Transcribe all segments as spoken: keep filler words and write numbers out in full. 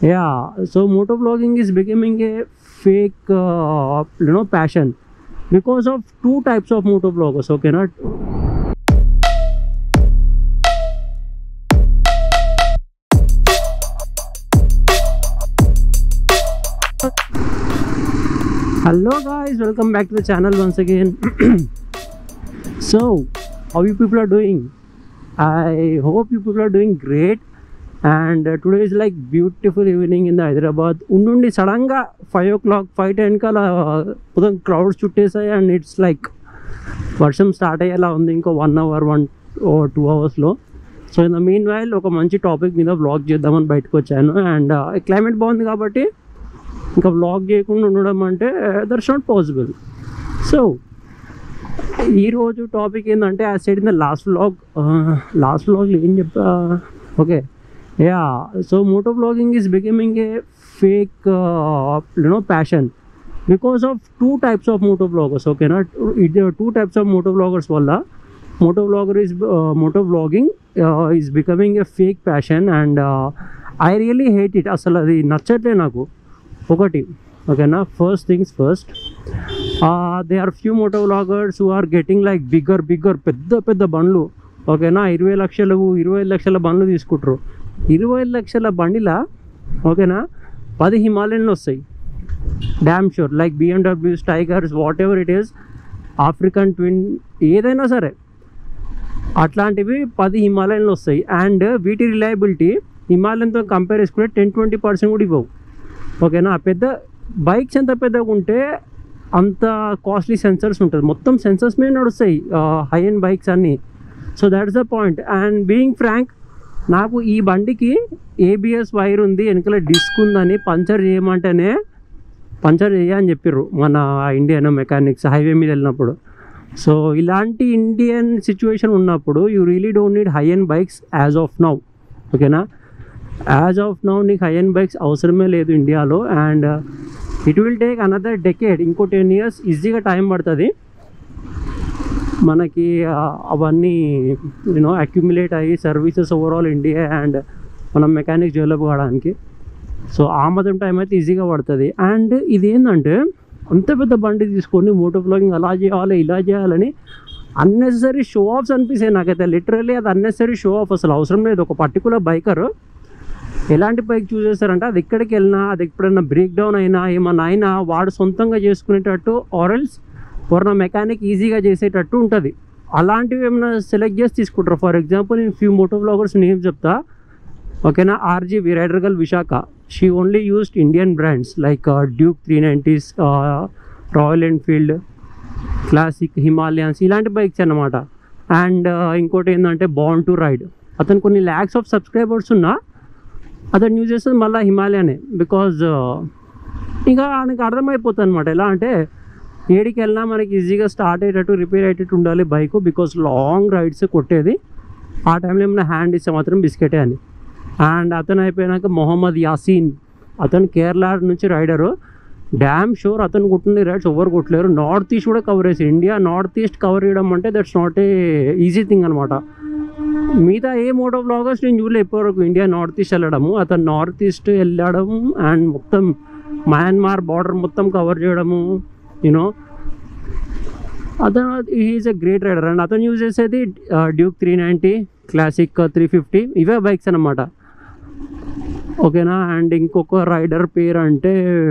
Yeah, so motovlogging is becoming a fake, uh, you know, passion because of two types of motovloggers. Okay, not. Hello guys, welcome back to the channel once again. So, how you people are doing? I hope you people are doing great. And uh, today is like beautiful evening in the Hyderabad. Undundi sudden ga five o'clock, five ten kala pudam crowds chuttesai and it's like varsham start ayyala undi inko one hour one or two hours lo. So in the meanwhile oka manchi topic meeda vlog cheddamani bayitiki vachanu and uh, climate బాగుంది కాబట్టి ఇంకా vlog చేయకుండా ఉండడం అంటే that's not possible. So ఈరోజు topic ఏంటంటే ఆ side in the last vlog last వ్లాగ్లో ఏం చెప్పా okay ya so moto vlogging is becoming a fake you know passion because of two types of moto vloggers. ఓకేనా, two types of moto vloggers వల్ల moto vlogger is moto vlogging is becoming a fake passion and I really hate it. అసలు అది నచ్చట్లే నాకు. ఒకటి ఓకేనా, first things first, they are few moto vloggers who are getting like bigger bigger పెద్ద పెద్ద బండ్లు. ఓకేనా, ఇరవై లక్షలు ఇరవై ఐదు లక్షల బండ్లు తీసుకుంటారు. ఇరవై ఐదు లక్షల బండిలా ఓకేనా పది హిమాలయన్లు వస్తాయి damn sure, like BMWs, tigers, whatever it is, African twin ఏదైనా సరే అట్లాంటివి పది హిమాలయన్లు వస్తాయి. అండ్ వీటి రిలయబిలిటీ హిమాలయన్తో కంపేర్ చేసుకుంటే టెన్ ట్వంటీ పర్సెంట్ కూడా ఇవ్వవు. ఓకేనా, పెద్ద బైక్స్ ఎంత పెద్దగా ఉంటే అంత కాస్ట్లీ సెన్సర్స్ ఉంటుంది. మొత్తం సెన్సర్స్ మీద నడుస్తాయి హై ఎండ్ బైక్స్ అన్నీ. So that's the point. And being frank, నాకు ఈ బండికి ఏబిఎస్ వైర్ ఉంది, వెనకాల డిస్క్ ఉందని పంచర్ చేయమంటేనే పంచర్ చేయని చెప్పారు మన ఇండియన్ మెకానిక్స్ హైవే మీద వెళ్ళినప్పుడు. సో ఇలాంటి ఇండియన్ సిచ్యువేషన్ ఉన్నప్పుడు you really don't need high end bikes as of now. ఓకేనా, యాజ్ ఆఫ్ నౌ నీకు హై ఎండ్ బైక్స్ అవసరమే లేదు ఇండియాలో. And it will take another decade, ఇంకో టెన్ ఇయర్స్ ఈజీగా టైం పడుతుంది మనకి అవన్నీ యూనో అక్యుములేట్ అయ్యి సర్వీసెస్ ఓవరాల్ ఇండియా అండ్ మనం మెకానిక్స్ డెవలప్ కావడానికి. సో ఆ మాత్రం టైం అయితే ఈజీగా పడుతుంది. అండ్ ఇదేంటంటే అంత పెద్ద బండి తీసుకొని మోటో వ్లాగింగ్ అలా చేయాలి ఇలా చేయాలని అన్నెసరీ షో ఆఫ్స్ అనిపిస్తాయి నాకైతే. లిటరల్లీ అది అన్నెసరీ షో ఆఫ్, అసలు అవసరం లేదు. ఒక పర్టికులర్ బైకర్ ఎలాంటి బైక్ చూస్ చేస్తారంటే అది ఎక్కడికి వెళ్ళినా, అది ఎప్పుడైనా బ్రేక్ డౌన్ అయినా ఏమన్నా అయినా వాడు సొంతంగా చేసుకునేటట్టు ఆర్ఎల్స్ ఎవరైనా మెకానిక్ ఈజీగా చేసేటట్టు ఉంటుంది. అలాంటివి ఏమైనా సెలెక్ట్ చేసి తీసుకుంటారు. ఫర్ ఎగ్జాంపుల్ నేను ఫ్యూ మోటో వ్లాగర్స్ నేమ్ చెప్తా. ఓకేనా, RG rider girl Visakha, she only used Indian brands like Duke three nineties, Royal Enfield, classic, Himalayans, ఇలాంటి బైక్స్ అన్నమాట. అండ్ ఇంకోటి ఏంటంటే బార్న్ టు రైడ్, అతను కొన్ని ల్యాక్స్ ఆఫ్ సబ్స్క్రైబర్స్ ఉన్నా అతను యూజ్ చేస్తుంది మళ్ళీ హిమాలయనే. బికాజ్ ఇంకా ఆయనకు అర్థమైపోతుంది అనమాట. ఎలా అంటే ఏడికి వెళ్ళినా మనకి ఈజీగా స్టార్ట్ అయ్యేటట్టు రిపేర్ అయ్యేటట్టు ఉండాలి బైక్. బికాజ్ లాంగ్ రైడ్స్ కొట్టేది, ఆ టైంలో ఏమైనా హ్యాండ్ ఇస్తే మాత్రం బిస్కెటే అని. అండ్ అతను అయిపోయినాక మొహమ్మద్ యాసీన్, అతను కేరళ నుంచి రైడరు. డ్యామ్ షూర్ అతను కొట్టిన రైడ్స్ ఎవరు కొట్టలేరు. నార్త్ ఈస్ట్ కూడా కవర్ చేసి, ఇండియా నార్త్ ఈస్ట్ కవర్ చేయడం అంటే that's not a easy thing అనమాట. మిగతా ఏ మోటో వ్లాగర్స్ నేను చూడలే ఇప్పటివరకు ఇండియా నార్త్ ఈస్ట్ వెళ్ళడము. అతను నార్త్ ఈస్ట్ వెళ్ళడం అండ్ మొత్తం మయన్మార్ బార్డర్ మొత్తం కవర్ చేయడము. యూనో అతను is a great rider. And అతను యూజ్ చేసేది Duke three ninety, classic three fifty, ఇవే బైక్స్ అన్నమాట. ఓకేనా, అండ్ ఇంకొక రైడర్ పేరు అంటే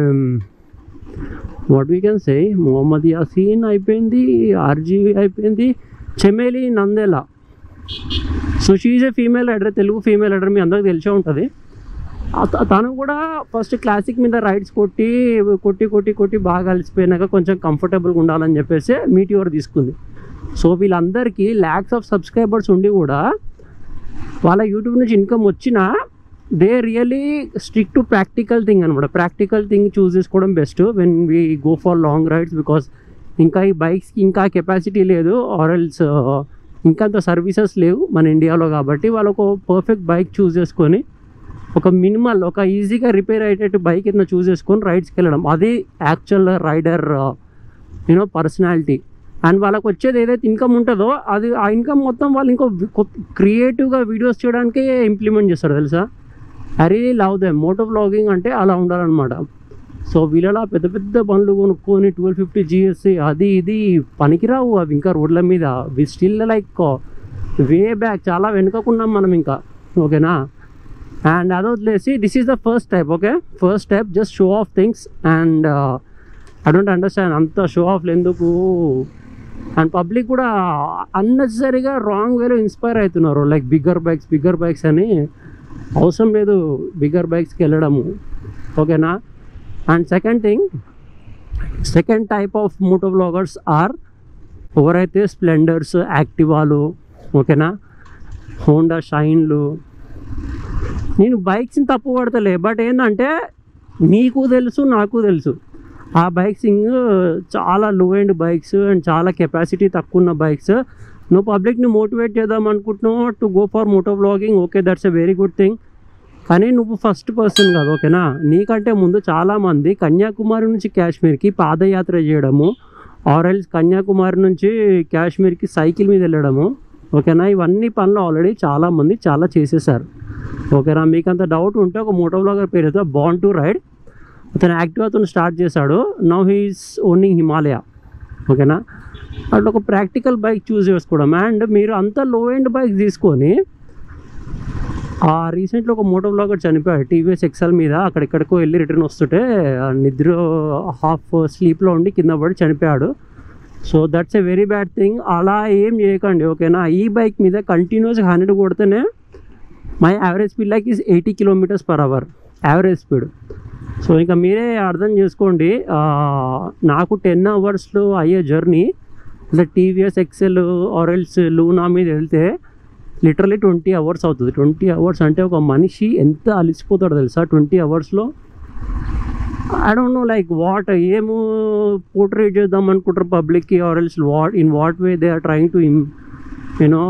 what we can say, Mohammed Yaseen అయిపోయింది, ఆర్జీవి అయిపోయింది, Chameli Nandela. So she is a female rider, Telugu female rider, మీ అందరికి తెలిసే ఉంటుంది. తను కూడా ఫస్ట్ క్లాసిక్ మీద రైడ్స్ కొట్టి కొట్టి కొట్టి కొట్టి బాగా కలిసిపోయినాక కొంచెం కంఫర్టబుల్గా ఉండాలని చెప్పేసి మీటియోర్ తీసుకుంది. సో వీళ్ళందరికీ ల్యాక్స్ ఆఫ్ సబ్స్క్రైబర్స్ ఉండి కూడా వాళ్ళ యూట్యూబ్ నుంచి ఇన్కమ్ వచ్చినా they really stick to practical thing అనమాట. ప్రాక్టికల్ థింగ్ చూస్ చేసుకోవడం best when we go for long rides. Because ఇంకా ఈ బైక్స్కి ఇంకా కెపాసిటీ లేదు, ఆర్ఎల్స్ ఇంకా అంత సర్వీసెస్ లేవు మన ఇండియాలో. కాబట్టి వాళ్ళు ఒక పర్ఫెక్ట్ బైక్ చూస్ చేసుకొని ఒక మినిమల్ ఒక ఈజీగా రిపేర్ అయ్యేటట్టు బైక్ ఏదైనా చూస్ చేసుకొని రైడ్స్కి వెళ్ళడం, అది actual rider you know personality. And వాళ్ళకి వచ్చేది ఏదైతే ఇన్కమ్ ఉంటుందో అది ఆ ఇన్కమ్ మొత్తం వాళ్ళు ఇంకో క్రియేటివ్గా వీడియోస్ చేయడానికే ఇంప్లిమెంట్ చేస్తారు తెలుసా. I really love them. Moto vlogging అంటే అలా ఉండాలన్నమాట. సో వీళ్ళలా పెద్ద పెద్ద బండ్లు కొనుక్కొని ట్వెల్వ్ ఫిఫ్టీ జిఎస్సి అది ఇది పనికిరావు అవి ఇంకా రోడ్ల మీద. We still like way back, చాలా వెనుకకున్నాం మనం ఇంకా. ఓకేనా, అండ్ అది వదిలేసి this is the first type. Okay, first type just show off things. And I don't understand అంత షో ఆఫ్లు ఎందుకు. అండ్ పబ్లిక్ కూడా అన్నెసరీగా రాంగ్ వేలో ఇన్స్పైర్ అవుతున్నారు, like bigger bikes bigger bikes అని. అవసరం లేదు బిగ్గర్ బైక్స్కి వెళ్ళడము. ఓకేనా, and second thing, second type of moto vloggers are ఎవరైతే స్ప్లెండర్స్, యాక్టివాలు, ఓకేనా, హోండా షైన్లు. నేను బైక్స్ని తప్పు పడతలే, బట్ ఏంటంటే నీకు తెలుసు నాకు తెలుసు ఆ బైక్స్ చాలా లో ఎండ్ బైక్స్ అండ్ చాలా కెపాసిటీ తక్కువ ఉన్న బైక్స్. నువ్వు పబ్లిక్ని మోటివేట్ చేద్దాం అనుకుంటున్నావు to go for moto vlogging, okay that's a very good thing. కానీ నువ్వు ఫస్ట్ పర్సన్ కాదు. ఓకేనా, నీకంటే ముందు చాలామంది కన్యాకుమారి నుంచి కాశ్మీర్కి పాదయాత్ర చేయడము, ఆర్ఎల్స్ కన్యాకుమారి నుంచి కాశ్మీర్కి సైకిల్ మీద వెళ్ళడము. ఓకేనా, ఇవన్నీ పనులు ఆల్రెడీ చాలామంది చాలా చేసేసారు. ఓకేనా, మీకు అంత డౌట్ ఉంటే ఒక మోటో వ్లాగర్ పేరు అయితే బాన్ టు రైడ్, అతను యాక్టివాతో స్టార్ట్ చేశాడు. Now he is owning Himalaya. ఓకేనా, అట్లా ఒక ప్రాక్టికల్ బైక్ చూస్ చేసుకోవడం. అండ్ మీరు అంత లో ఎండ్ బైక్ తీసుకొని, రీసెంట్లీ ఒక మోటో వ్లాగర్ చనిపోయాడు టీవీఎస్ ఎక్సెల్ మీద. అక్కడెక్కడికో వెళ్ళి రిటర్న్ వస్తుంటే నిద్ర హాఫ్ స్లీప్లో ఉండి కింద పడి చనిపోయాడు. So that's a very bad thing. అలా ఏం చేయకండి. ఓకేనా, ఈ బైక్ మీద కంటిన్యూస్గా హండ్రెడ్ కొడితేనే my average speed like is eighty kilometres per hour average speed. So ఇంకా మీరే అర్థం చేసుకోండి. నాకు టెన్ అవర్స్లో అయ్యే జర్నీ ఇలా టీవీఎస్ ఎక్సెల్ ఆర్ఎల్స్ లూనా మీద వెళ్తే లిటరలీ ట్వంటీ అవర్స్ అవుతుంది. ట్వంటీ అవర్స్ అంటే ఒక మనిషి ఎంత అలిసిపోతాడో తెలుసా ట్వంటీ అవర్స్లో. I don't know like what ఏమో పోర్ట్రేట్ చేద్దాం అనుకుంటారు పబ్లిక్కి, ఆర్ఎల్స్ what in what way they are trying to in you know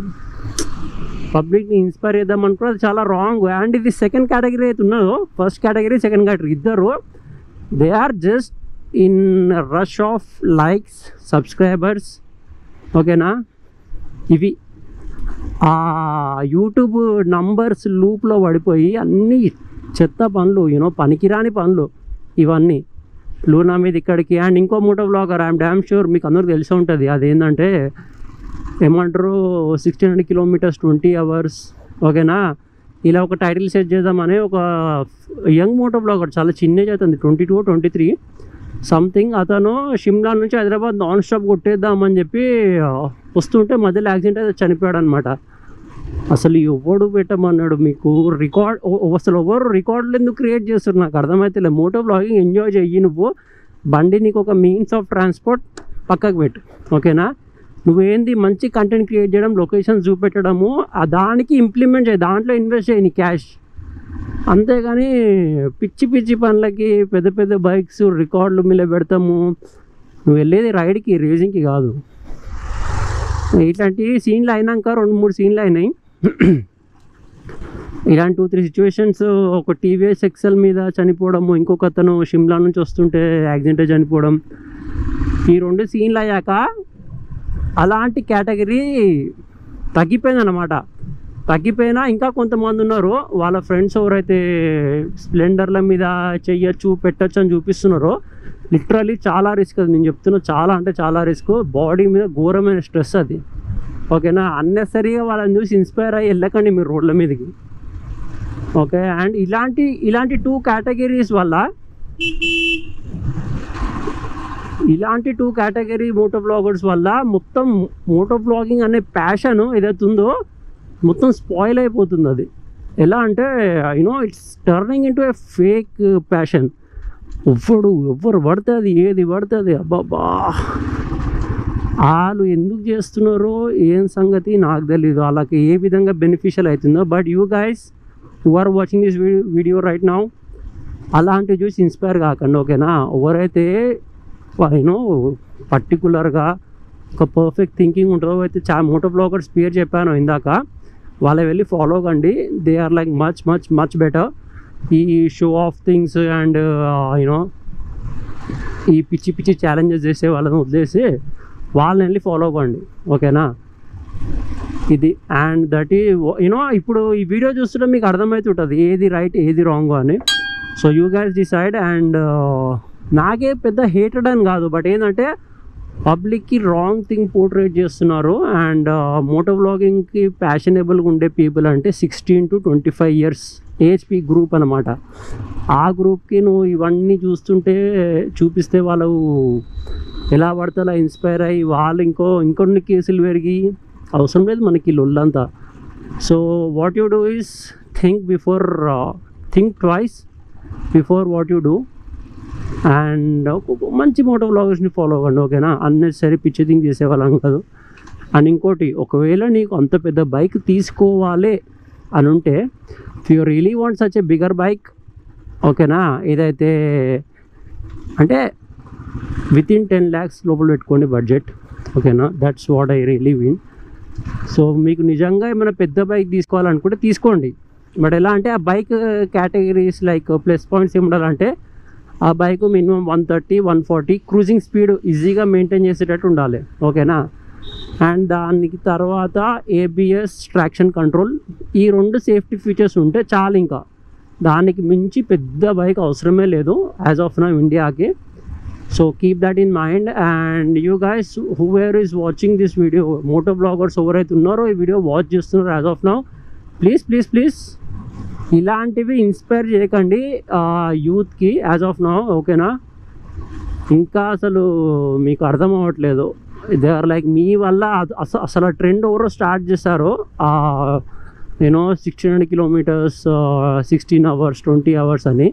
పబ్లిక్ని ఇన్స్పైర్ చేద్దాం అనుకుంటే అది చాలా రాంగ్. అండ్ ఇది సెకండ్ కేటగిరీ అయితే ఉన్నదో, ఫస్ట్ కేటగిరీ సెకండ్ కేటగిరీ ఇద్దరు they are just in rush of likes, subscribers. ఓకేనా, ఇవి ఆ యూట్యూబ్ నంబర్స్ లూప్లో పడిపోయి అన్ని చెత్త పనులు, యూనో పనికిరాని పనులు ఇవన్నీ. లూనా మీద ఇక్కడికి. అండ్ ఇంకో moto vlogger I'm damn sure మీకు అందరికి తెలిసి ఉంటుంది, అదేంటంటే ఏమంటారు sixteen hundred kilometres twenty hours. ఓకేనా, ఇలా ఒక టైటిల్ సెట్ చేద్దామని ఒక యంగ్ మోటో వ్లాగర్, చాలా చిన్న ఏజ్ అవుతుంది, twenty two twenty three something. అతను షిమ్లా నుంచి హైదరాబాద్ నాన్ స్టాప్ కొట్టేద్దామని చెప్పి వస్తుంటే మధ్యలో యాక్సిడెంట్ అయితే చనిపోయాడు అనమాట. అసలు ఎవడు పెట్టమన్నాడు మీకు రికార్డ్? అసలు ఎవరు రికార్డులు ఎందుకు క్రియేట్ చేస్తారు నాకు అర్థమైతే. మోటో వ్లాగింగ్ ఎంజాయ్ చెయ్యి నువ్వు. బండి నీకు ఒక మీన్స్ ఆఫ్ ట్రాన్స్పోర్ట్, పక్కకు పెట్టు. ఓకేనా, నువ్వేంది మంచి కంటెంట్ క్రియేట్ చేయడం, లొకేషన్స్ చూపెట్టడము, దానికి ఇంప్లిమెంట్ చేయి, దాంట్లో ఇన్వెస్ట్ చేయి నీ క్యాష్. అంతేగాని పిచ్చి పిచ్చి పనులకి పెద్ద పెద్ద బైక్స్ రికార్డులు మీద పెడతాము. నువ్వు వెళ్ళేది రైడ్కి, రేసింగ్కి కాదు. ఇట్లాంటి సీన్లు అయినాక రెండు మూడు సీన్లు అయినాయి ఇలాంటి టూ త్రీ సిచ్యువేషన్స్. ఒక టీవీఎస్ ఎక్సెల్ మీద చనిపోవడము, ఇంకొక అతను షిమ్లా నుంచి వస్తుంటే యాక్సిడెంట్ చనిపోవడం. ఈ రెండు సీన్లు అయ్యాక అలాంటి కేటగిరీ తగ్గిపోయిందన్నమాట. తగ్గిపోయినా ఇంకా కొంతమంది ఉన్నారు, వాళ్ళ ఫ్రెండ్స్ ఎవరైతే స్ప్లెండర్ల మీద చెయ్యొచ్చు పెట్టచ్చు అని చూపిస్తున్నారో, లిటరలీ చాలా రిస్క్ అది. నేను చెప్తున్నా చాలా అంటే చాలా రిస్క్. బాడీ మీద ఘోరమైన స్ట్రెస్ అది. ఓకేనా, అన్నెసరీగా వాళ్ళని చూసి ఇన్స్పైర్ అయ్యి వెళ్ళకండి మీరు రోడ్ల మీదకి. ఓకే, అండ్ ఇలాంటి ఇలాంటి టూ కేటగిరీస్ వల్ల ఇలాంటి టూ కేటగిరీ మోటో వ్లాగర్స్ వల్ల మొత్తం మోటో వ్లాగింగ్ అనే ప్యాషన్ ఏదైతే ఉందో మొత్తం స్పాయిల్ అయిపోతుంది. అది ఎలా అంటే you know it's turning into a fake passion. ఎవ్వడు ఎవ్వరు పడుతుంది ఏది పడుతుంది, అబ్బాబా వాళ్ళు ఎందుకు చేస్తున్నారో ఏం సంగతి నాకు తెలీదు, వాళ్ళకి ఏ విధంగా బెనిఫిషియల్ అవుతుందో. But you guys who are watching this video right now అలాంటివి చూసి ఇన్స్పైర్ కాకండి. ఓకేనా, ఎవరైతే యూనో పర్టికులర్గా ఒక పర్ఫెక్ట్ థింకింగ్ ఉంటుందో, అయితే చా మోటో బ్లాగర్స్ పేరు చెప్పాను ఇందాక, వాళ్ళ వెళ్ళి ఫాలో కండి. They are like much much much better. ఈ show off things and you know ఈ పిచ్చి పిచ్చి ఛాలెంజెస్ చేసే వాళ్ళని వదిలేసి వాళ్ళని వెళ్ళి ఫాలో కండి. ఓకేనా, ఇది. అండ్ దట్ ఈ యూనో ఇప్పుడు ఈ వీడియో చూస్తుంటే మీకు అర్థమవుతుంటుంది ఏది రైట్ ఏది రాంగ్ అని. So you guys decide. And నాకే పెద్ద హేటెడ్ అని కాదు, బట్ ఏంటంటే పబ్లిక్కి రాంగ్ థింగ్ పోర్ట్రేట్ చేస్తున్నారు. అండ్ మోటో వ్లాగింగ్కి ప్యాషనబుల్గా ఉండే పీపుల్ అంటే sixteen to twenty five years ఏజ్పీ గ్రూప్ అనమాట. ఆ గ్రూప్కి నువ్వు ఇవన్నీ చూస్తుంటే చూపిస్తే వాళ్ళు ఎలా పడితే అలా ఇన్స్పైర్ అయ్యి వాళ్ళు ఇంకో ఇంకొన్ని కేసులు పెరిగి అవసరం లేదు మనకి లొల్లంతా. So what you do is think before think twice before what you do. And మంచి మోటో వ్లాగర్స్ని ఫాలో అవ్వండి, ఓకేనా? అన్నెసరీ పిచ్చి థింగ్ చేసేవాళ్ళం కాదు. అండ్ ఇంకోటి, ఒకవేళ నీకు అంత పెద్ద బైక్ తీసుకోవాలి అని ఉంటే, if you really want such a bigger bike, ఓకేనా, ఏదైతే అంటే విత్ ఇన్ టెన్ ల్యాక్స్ లోపల పెట్టుకోండి బడ్జెట్, ఓకేనా? That's what I really win. So మీకు నిజంగా ఏమైనా పెద్ద బైక్ తీసుకోవాలనుకుంటే తీసుకోండి, బట్ ఎలా అంటే ఆ bike categories like plus points ఏమి ఉండాలంటే ఆ bike minimum one thirty one forty cruising speed ఈజీగా మెయింటైన్ చేసేటట్టు ఉండాలి, ఓకేనా? అండ్ దానికి తర్వాత ఏబిఎస్ ట్రాక్షన్ కంట్రోల్, ఈ రెండు సేఫ్టీ ఫీచర్స్ ఉంటే చాలు. ఇంకా దానికి మించి పెద్ద బైక్ అవసరమే లేదు యాజ్ ఆఫ్ నౌ ఇండియాకి. So keep that in mind. And you guys whoever is watching this video, moto bloggers ఎవరైతే ఉన్నారో ఈ వీడియో వాచ్ చేస్తున్నారో as of now, please please please ఇలాంటివి ఇన్స్పైర్ చేయకండి యూత్కి యాజ్ ఆఫ్ నౌ, ఓకేనా? ఇంకా అసలు మీకు అర్థం అవ్వట్లేదు, దే ఆర్ లైక్ మీ వల్ల అసలు అసలు ఆ ట్రెండ్ ఎవరో స్టార్ట్ చేశారో you know sixteen hundred kilometres sixteen hours twenty hours అని,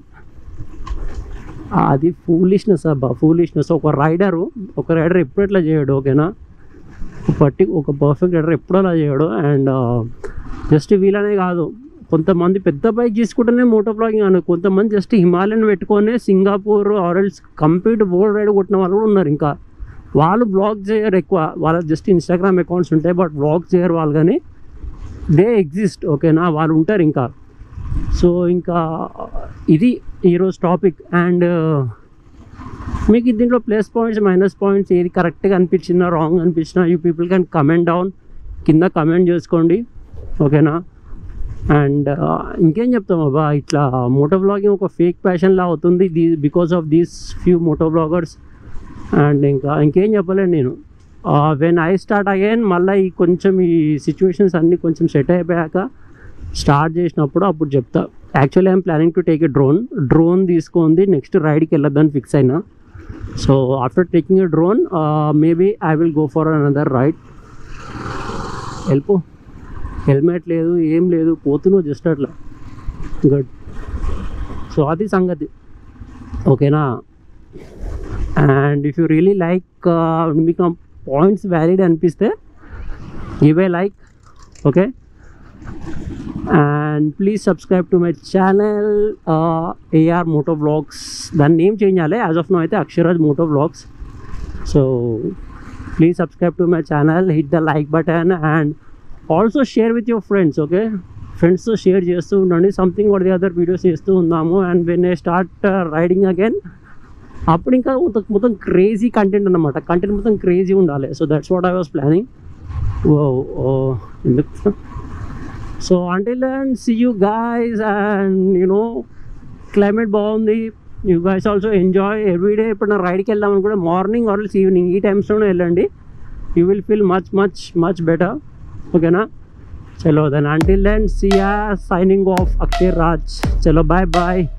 అది ఫూలిష్నెస్ అబ్బా, ఫూలిష్నెస్. ఒక రైడరు ఒక రైడర్ ఎప్పుడు ఎట్లా చేయడు, ఓకేనా? పర్టి ఒక పర్ఫెక్ట్ రైడర్ ఎప్పుడు అలా చేయడు. అండ్ జస్ట్ వీలనే కాదు, కొంతమంది పెద్ద బైక్ తీసుకుంటేనే మోటో బ్లాగింగ్ అని, కొంతమంది జస్ట్ హిమాలయన్ పెట్టుకొని సింగపూర్ ఆర్ఎల్స్ కంప్లీట్ వరల్డ్ రైడ్ కొట్టిన వాళ్ళు కూడా ఉన్నారు. ఇంకా వాళ్ళు బ్లాగ్ చేయరు ఎక్కువ, వాళ్ళ జస్ట్ ఇన్స్టాగ్రామ్ అకౌంట్స్ ఉంటాయి, బట్ బ్లాగ్ చేయరు వాళ్ళు, కానీ దే ఎగ్జిస్ట్, ఓకేనా? వాళ్ళు ఉంటారు ఇంకా. సో ఇంకా ఇది ఈరోజు టాపిక్. అండ్ మీకు దీంట్లో ప్లస్ పాయింట్స్ మైనస్ పాయింట్స్ ఏది కరెక్ట్గా అనిపించినా రాంగ్ అనిపించినా you people can comment down, కింద కమెంట్ చేసుకోండి, ఓకేనా? అండ్ ఇంకేం చెప్తాం అబ్బా, ఇట్లా మోటో బ్లాగింగ్ ఒక ఫేక్ ప్యాషన్లా అవుతుంది the because of these few moto bloggers. And ఇంకా ఇంకేం చెప్పలేను నేను. వెన్ ఐ స్టార్ట్ అగైన్, మళ్ళీ ఈ కొంచెం ఈ సిచ్యువేషన్స్ అన్నీ కొంచెం సెట్ అయిపోయాక స్టార్ట్ చేసినప్పుడు అప్పుడు చెప్తా. Actually I'm planning to take a drone drone తీసుకుంది నెక్స్ట్ రైడ్కి వెళ్ళొద్దని ఫిక్స్ అయినా. So after taking a drone maybe I will go for another ride. వెళ్ళిపో, హెల్మెట్ లేదు ఏం లేదు, పోతున్నావు జస్ట్ అట్లా, గుడ్. సో అది సంగతి, ఓకేనా? And if you really like, మీకు పాయింట్స్ వ్యాలిడ్ అనిపిస్తే give a like, okay? And please subscribe to my channel AR moto vlogs. దాన్ని నేమ్ చేంజ్ చేయాలి, యాజ్ ఆఫ్ నో అయితే Aksharaj moto vlogs. So please subscribe to my channel, hit the like button and also share with your friends, okay? ఫ్రెండ్స్తో share చేస్తూ ఉండండి, something or the other videos చేస్తూ ఉందాము. And when I start riding again అప్పుడు ఇంకా మొత్తం మొత్తం crazy content అనమాట, కంటెంట్ మొత్తం క్రేజీ ఉండాలి. So that's what I was planning. ఓ ఎందుకు. So until then see you guys. And you know climate బాగుంది, you guys also enjoy everyday. ఇప్పుడు నా రైడ్కి వెళ్దామని కూడా మార్నింగ్ ఆర్ ఈవినింగ్ ఈ టైమ్స్లోనే వెళ్ళండి, you will feel much much much better, ఓకేనా? చలో then until then see ya, signing off Akshay Raj. చలో బాయ్ బాయ్.